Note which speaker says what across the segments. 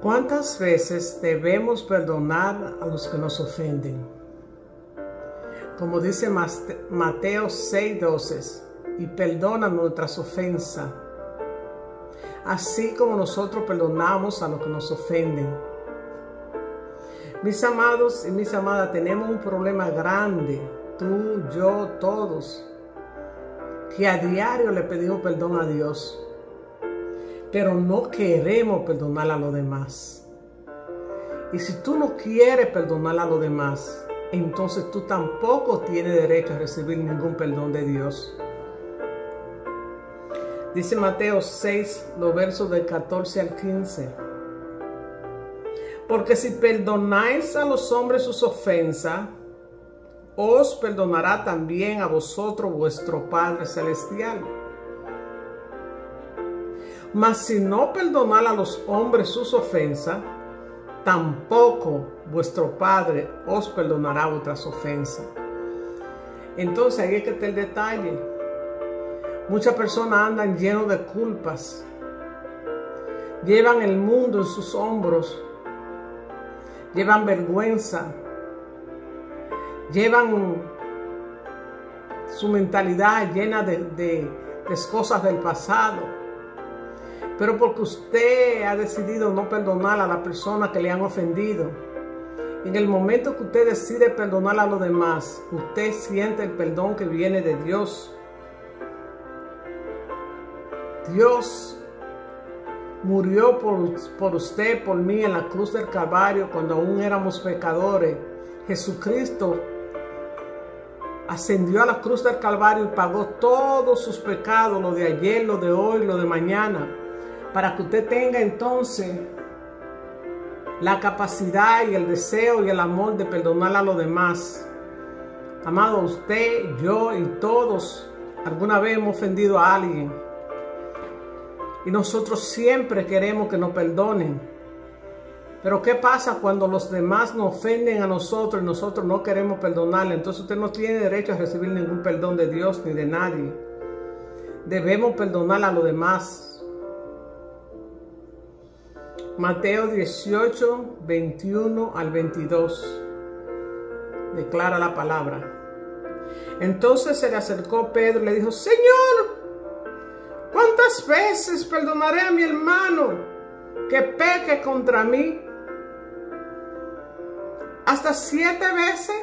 Speaker 1: ¿Cuántas veces debemos perdonar a los que nos ofenden? Como dice Mateo 6:12, y perdona nuestras ofensas, así como nosotros perdonamos a los que nos ofenden. Mis amados y mis amadas, tenemos un problema grande, tú, yo, todos, que a diario le pedimos perdón a Dios, pero no queremos perdonar a los demás. Y si tú no quieres perdonar a los demás, entonces tú tampoco tienes derecho a recibir ningún perdón de Dios. Dice Mateo 6, los versos del 14 al 15. Porque si perdonáis a los hombres sus ofensas, os perdonará también a vosotros vuestro Padre Celestial. Mas si no perdonáis a los hombres sus ofensas, tampoco vuestro Padre os perdonará vuestras ofensas. Entonces ahí es que está el detalle. Muchas personas andan llenos de culpas. Llevan el mundo en sus hombros. Llevan vergüenza. Llevan su mentalidad llena de cosas del pasado. Pero porque usted ha decidido no perdonar a la persona que le han ofendido, en el momento que usted decide perdonar a los demás, usted siente el perdón que viene de Dios. Dios murió por usted, por mí en la cruz del Calvario cuando aún éramos pecadores. Jesucristo ascendió a la cruz del Calvario y pagó todos sus pecados, lo de ayer, lo de hoy, lo de mañana, para que usted tenga entonces la capacidad y el deseo y el amor de perdonar a los demás. Amado, usted, yo y todos alguna vez hemos ofendido a alguien y nosotros siempre queremos que nos perdonen. Pero ¿qué pasa cuando los demás nos ofenden a nosotros y nosotros no queremos perdonarle? Entonces usted no tiene derecho a recibir ningún perdón de Dios ni de nadie. Debemos perdonar a los demás. Mateo 18, 21 al 22. Declara la palabra. Entonces se le acercó Pedro y le dijo: Señor, ¿cuántas veces perdonaré a mi hermano que peque contra mí? ¿Hasta 7 veces?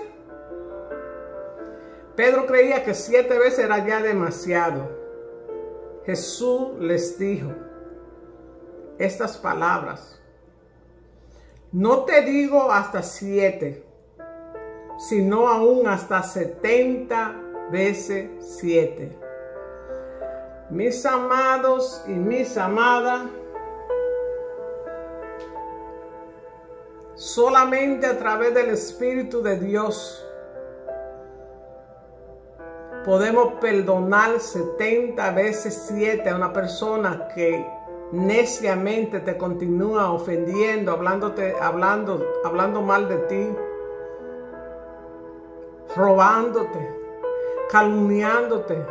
Speaker 1: Pedro creía que 7 veces era ya demasiado. Jesús les dijo estas palabras: no te digo hasta 7, sino aún hasta 70 veces 7. Mis amados y mis amadas, solamente a través del Espíritu de Dios podemos perdonar 70 veces 7 a una persona que neciamente te continúa ofendiendo, hablando mal de ti, robándote, calumniándote.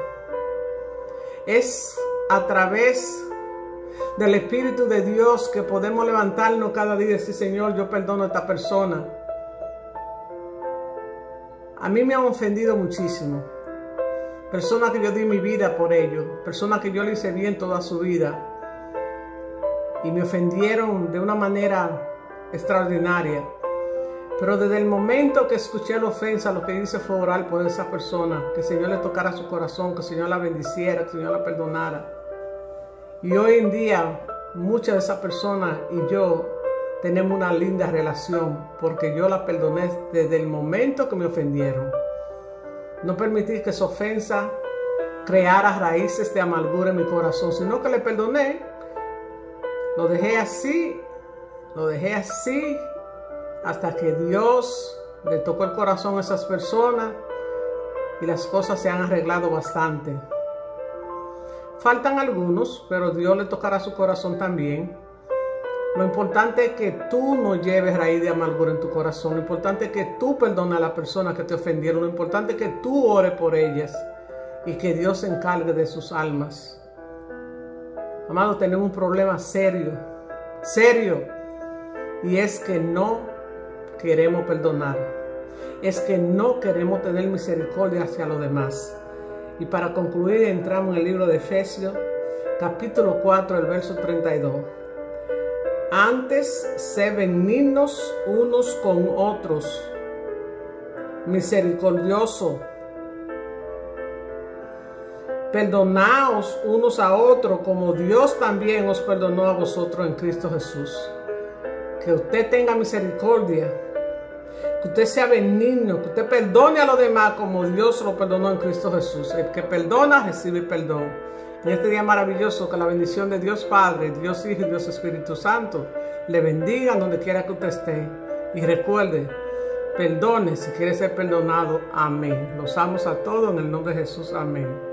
Speaker 1: Es a través del Espíritu de Dios que podemos levantarnos cada día y decir: Señor, yo perdono a esta persona. A mí me han ofendido muchísimo. Personas que yo di mi vida por ellos, personas que yo le hice bien toda su vida y me ofendieron de una manera extraordinaria. Pero desde el momento que escuché la ofensa, lo que hice fue orar por esa persona, que el Señor le tocara su corazón, que el Señor la bendiciera, que el Señor la perdonara. Y hoy en día muchas de esas personas y yo tenemos una linda relación, porque yo la perdoné desde el momento que me ofendieron. No permití que esa ofensa creara raíces de amargura en mi corazón, sino que le perdoné. Lo dejé así hasta que Dios le tocó el corazón a esas personas y las cosas se han arreglado bastante. Faltan algunos, pero Dios le tocará su corazón también. Lo importante es que tú no lleves raíz de amargura en tu corazón. Lo importante es que tú perdones a las personas que te ofendieron. Lo importante es que tú ores por ellas y que Dios se encargue de sus almas. Amado, tenemos un problema serio, serio. Y es que no queremos perdonar. Es que no queremos tener misericordia hacia los demás. Y para concluir, entramos en el libro de Efesios, capítulo 4, el verso 32. Antes, sed benignos unos con otros, misericordiosos, perdonaos unos a otros como Dios también os perdonó a vosotros en Cristo Jesús. Que usted tenga misericordia, que usted sea benigno, que usted perdone a los demás como Dios lo perdonó en Cristo Jesús. El que perdona recibe perdón. En este día maravilloso, que la bendición de Dios Padre, Dios Hijo y Dios Espíritu Santo le bendiga donde quiera que usted esté. Y recuerde, perdone si quiere ser perdonado. Amén. Los amo a todos en el nombre de Jesús. Amén.